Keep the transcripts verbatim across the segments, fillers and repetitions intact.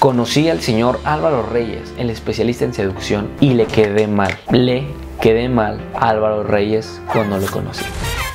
conocí al señor Álvaro Reyes, el especialista en seducción, y le quedé mal. Le quedé mal a Álvaro Reyes cuando lo conocí.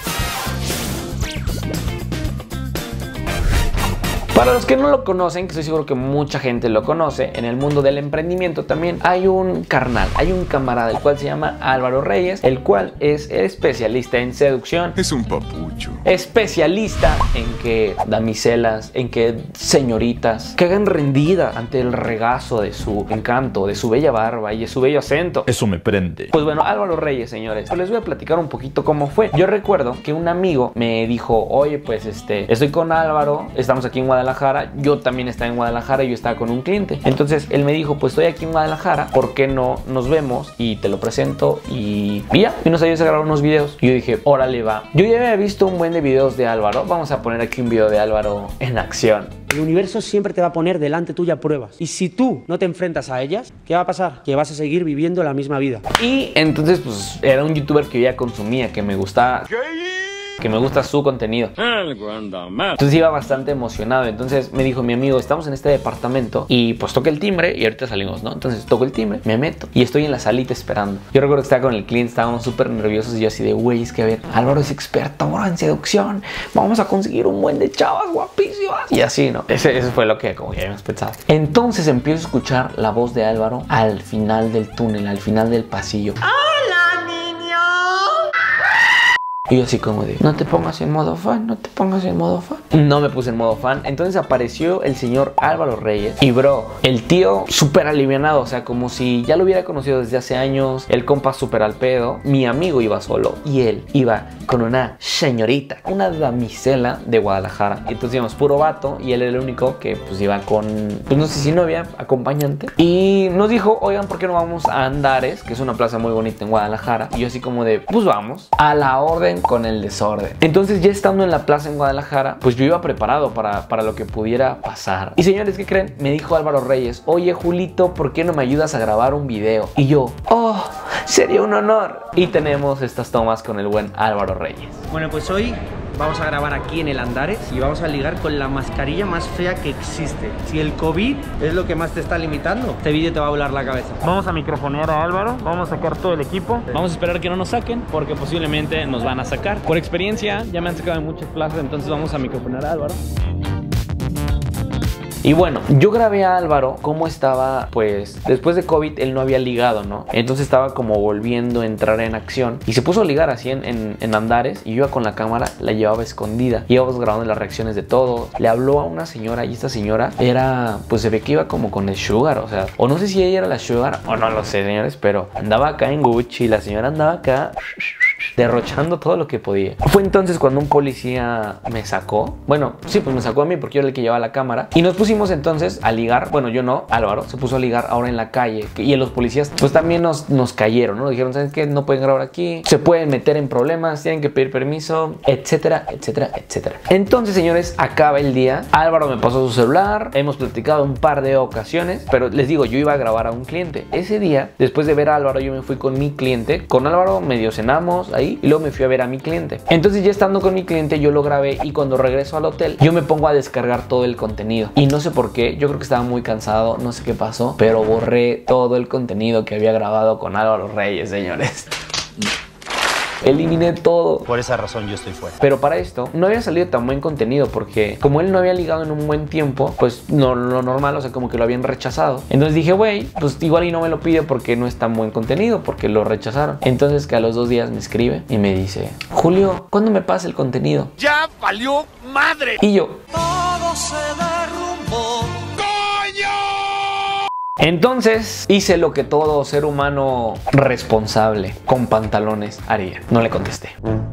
Para los que no lo conocen, que estoy seguro que mucha gente lo conoce, en el mundo del emprendimiento también hay un carnal, hay un camarada, el cual se llama Álvaro Reyes, el cual es especialista en seducción. Es un papucho. Especialista en que damiselas, en que señoritas quedan rendidas ante el regazo de su encanto, de su bella barba y de su bello acento. Eso me prende. Pues bueno, Álvaro Reyes, señores, pues les voy a platicar un poquito cómo fue. Yo recuerdo que un amigo me dijo, oye, pues este, estoy con Álvaro, estamos aquí en Guadalajara. Yo también estaba en Guadalajara y yo estaba con un cliente. Entonces él me dijo, pues estoy aquí en Guadalajara, ¿por qué no nos vemos y te lo presento? Y, y ya, y nos ayudas a grabar unos videos. Y yo dije, órale, va. Yo ya había visto un buen de videos de Álvaro. Vamos a poner aquí un video de Álvaro en acción. El universo siempre te va a poner delante tuya pruebas. Y si tú no te enfrentas a ellas, ¿qué va a pasar? Que vas a seguir viviendo la misma vida. Y entonces pues era un youtuber que yo ya consumía, que me gustaba, que me gusta su contenido. Entonces iba bastante emocionado. Entonces me dijo mi amigo, estamos en este departamento y pues toca el timbre y ahorita salimos, ¿no? Entonces toco el timbre, me meto y estoy en la salita esperando. Yo recuerdo que estaba con el cliente, estábamos súper nerviosos y yo así de, güey, es que a ver, Álvaro es experto ahora en seducción, vamos a conseguir un buen de chavas guapísimas. Y así, ¿no? Ese, ese fue lo que como ya habíamos pensado. Entonces empiezo a escuchar la voz de Álvaro al final del túnel, al final del pasillo. Y yo así como de, no te pongas en modo fan, no te pongas en modo fan. No me puse en modo fan. Entonces apareció el señor Álvaro Reyes. Y bro, el tío súper alivianado. O sea, como si ya lo hubiera conocido desde hace años. El compa súper al pedo. Mi amigo iba solo y él iba con una señorita, una damisela de Guadalajara. Y entonces íbamos puro vato y él era el único que pues iba con, pues no sé si novia, acompañante. Y nos dijo, oigan, ¿por qué no vamos a Andares? Que es una plaza muy bonita en Guadalajara. Y yo así como de, pues vamos. A la orden con el desorden. Entonces ya estando en la plaza en Guadalajara, pues yo iba preparado para, para lo que pudiera pasar. Y señores, ¿qué creen? Me dijo Álvaro Reyes, oye Julito, ¿por qué no me ayudas a grabar un video? Y yo, oh, sería un honor. Y tenemos estas tomas con el buen Álvaro Reyes. Bueno, pues hoy vamos a grabar aquí en el Andares y vamos a ligar con la mascarilla más fea que existe. Si el COVID es lo que más te está limitando, este vídeo te va a volar la cabeza. Vamos a microfonear a Álvaro, vamos a sacar todo el equipo. Vamos a esperar que no nos saquen porque posiblemente nos van a sacar. Por experiencia, ya me han sacado en muchas plazas, entonces vamos a microfonear a Álvaro. Y bueno, yo grabé a Álvaro cómo estaba, pues, después de COVID él no había ligado, ¿no? Entonces estaba como volviendo a entrar en acción y se puso a ligar así en, en, en Andares y yo iba con la cámara, la llevaba escondida. Íbamos grabando las reacciones de todos. Le habló a una señora y esta señora era, pues se ve que iba como con el sugar, o sea, o no sé si ella era la sugar o no lo sé, señores, pero andaba acá en Gucci, la señora andaba acá derrochando todo lo que podía. Fue entonces cuando un policía me sacó. Bueno, sí, pues me sacó a mí porque yo era el que llevaba la cámara. Y nos pusimos entonces a ligar. Bueno, yo no, Álvaro se puso a ligar ahora en la calle. Y los policías pues también nos, nos cayeron, ¿no? Dijeron, ¿sabes qué? No pueden grabar aquí. Se pueden meter en problemas, tienen que pedir permiso, etcétera, etcétera, etcétera. Entonces, señores, acaba el día. Álvaro me pasó su celular. Hemos platicado un par de ocasiones. Pero les digo, yo iba a grabar a un cliente. Ese día, después de ver a Álvaro, yo me fui con mi cliente. Con Álvaro medio cenamos ahí y luego me fui a ver a mi cliente. Entonces ya estando con mi cliente yo lo grabé y cuando regreso al hotel yo me pongo a descargar todo el contenido y no sé por qué, yo creo que estaba muy cansado, no sé qué pasó, pero borré todo el contenido que había grabado con Álvaro Reyes, señores. Eliminé todo. Por esa razón yo estoy fuera. Pero para esto no había salido tan buen contenido porque como él no había ligado en un buen tiempo, pues no lo normal, o sea, como que lo habían rechazado. Entonces dije, güey, pues igual y no me lo pide porque no es tan buen contenido, porque lo rechazaron. Entonces que a los dos días me escribe y me dice, Julio, ¿cuándo me pasa el contenido? ¡Ya valió madre! Y yo, todo se derrumbó. entonces hice lo que todo ser humano responsable con pantalones haría. No le contesté.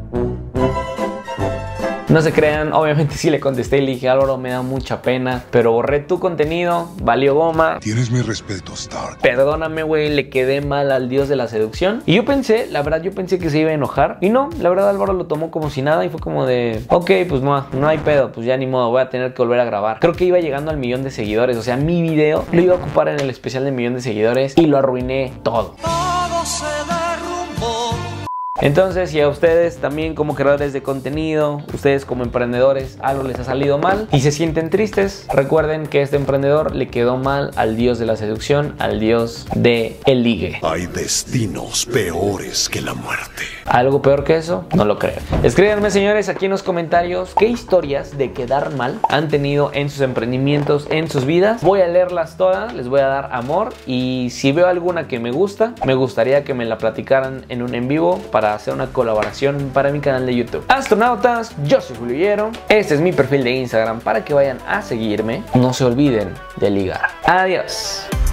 No se crean, obviamente sí le contesté y le dije, Álvaro, me da mucha pena, pero borré tu contenido, valió goma. Tienes mi respeto, Stark. Perdóname, güey, le quedé mal al dios de la seducción. Y yo pensé, la verdad, yo pensé que se iba a enojar. Y no, la verdad, Álvaro lo tomó como si nada y fue como de, ok, pues no, no hay pedo, pues ya ni modo, voy a tener que volver a grabar. Creo que iba llegando al millón de seguidores, o sea, mi video lo iba a ocupar en el especial de millón de seguidores y lo arruiné todo. Todo se derrumbó. Entonces, si a ustedes también como creadores de contenido, ustedes como emprendedores, algo les ha salido mal y se sienten tristes, recuerden que este emprendedor le quedó mal al dios de la seducción, al dios de el ligue. Hay destinos peores que la muerte. ¿Algo peor que eso? No lo creo. Escríbanme, señores, aquí en los comentarios qué historias de quedar mal han tenido en sus emprendimientos, en sus vidas. Voy a leerlas todas, les voy a dar amor y si veo alguna que me gusta, me gustaría que me la platicaran en un en vivo para hacer una colaboración para mi canal de YouTube. Astronautas, yo soy Julio Hierro. Este es mi perfil de Instagram para que vayan a seguirme. No se olviden de ligar. Adiós.